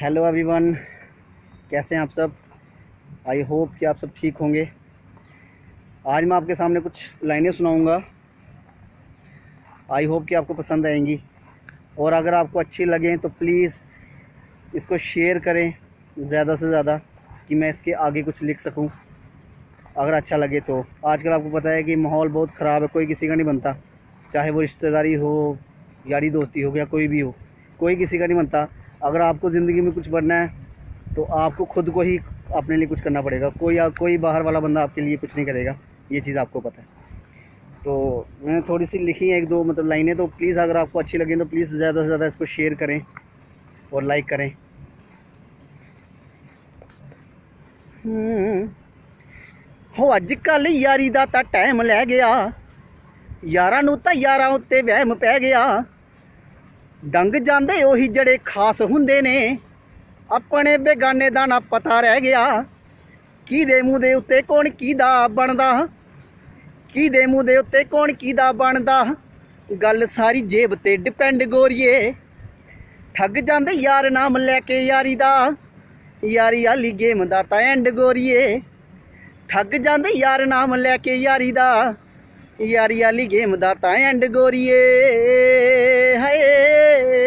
Hello everyone, कैसे हैं आप सब। आई होप कि आप सब ठीक होंगे। आज मैं आपके सामने कुछ लाइनें सुनाऊंगा। आई होप कि आपको पसंद आएंगी, और अगर आपको अच्छी लगें तो प्लीज़ इसको शेयर करें ज़्यादा से ज़्यादा, कि मैं इसके आगे कुछ लिख सकूं। अगर अच्छा लगे तो आजकल आपको पता है कि माहौल बहुत ख़राब है, कोई किसी का नहीं बनता, चाहे वो रिश्तेदारी हो, यारी दोस्ती हो, या कोई भी हो, कोई किसी का नहीं बनता। अगर आपको ज़िंदगी में कुछ बनना है तो आपको खुद को ही अपने लिए कुछ करना पड़ेगा। कोई बाहर वाला बंदा आपके लिए कुछ नहीं करेगा, ये चीज़ आपको पता है। तो मैंने थोड़ी सी लिखी है, एक दो मतलब लाइनें, तो प्लीज़ अगर आपको अच्छी लगें तो प्लीज़ ज़्यादा से ज़्यादा इसको शेयर करें और लाइक करें। हो अजकल यारी दा तां टाइम लै गया, यारां नूं तां यारां उत्ते वहम पै गया। डंग जांदे ओही जड़े खास हुंदे ने, अपने बेगाने दा ना पता रह गया। किहदे मूंह दे उत्ते कौन किहदा बनदा, किहदे मूंह दे उत्ते कौन किहदा बनदा। गल सारी जेब ते डिपेंड गोरिए, ठग जांदे यार नाम लैके यारी दा, यारी आली गेम दा तां एंड गोरिए। ठग जांदे यार नाम लैके यारी दा, यारी आली गेम दा तां एंड गोरिए। हाय